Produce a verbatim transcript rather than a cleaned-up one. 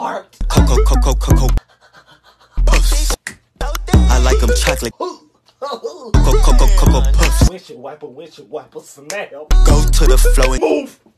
heart. Coco, coco, coco. Puffs. I like them chocolate. Coco, coco, coco puffs. Windshield wiper, windshield wiper, snap. Go to the flow and Move.